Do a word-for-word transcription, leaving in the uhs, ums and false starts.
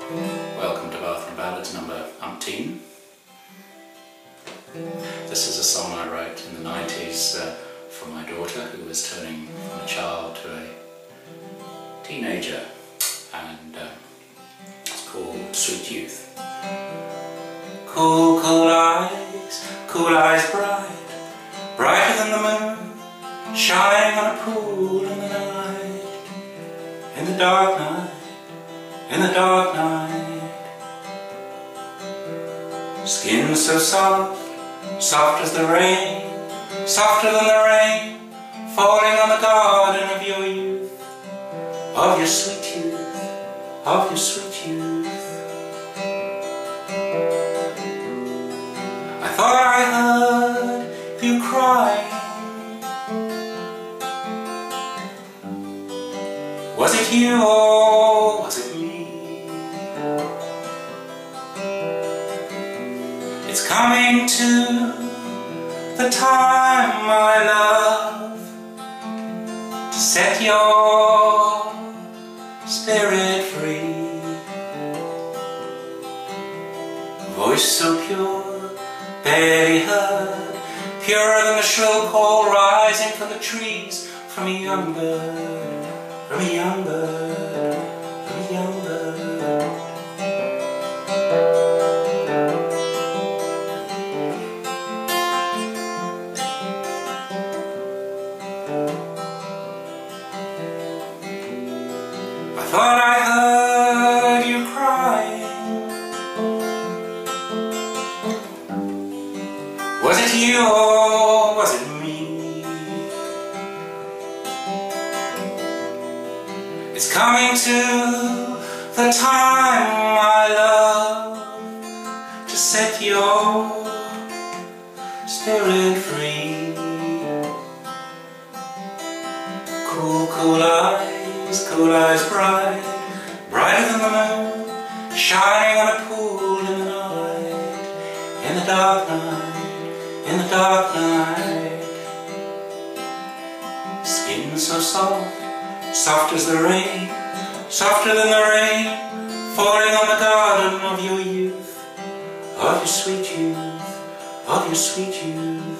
Welcome to Bathroom Ballads number umpteen. This is a song I wrote in the nineties uh, for my daughter, who was turning from a child to a teenager, and uh, it's called Sweet Youth. Cool, cool eyes, cool eyes bright, brighter than the moon, shining on a pool in the night, in the dark night, in the dark night. Skin so soft, soft as the rain, softer than the rain, falling on the garden of your youth, of your sweet youth, of your sweet youth. I thought I heard you crying. Was it you or was it me? It's coming to the time, my love, to set your spirit free. Voice so pure, barely heard, purer than the shrill call rising from the trees, from a young bird, from a young bird, from a young bird. I thought I heard you crying. Was it you or was it me? It's coming to the time, my love, to set your spirit free. Cool, cool eyes, cool eyes bright, brighter than the moon, shining on a pool in the night, in the dark night, in the dark night. Skin so soft, soft as the rain, softer than the rain, falling on the garden of your youth, of your sweet youth, of your sweet youth.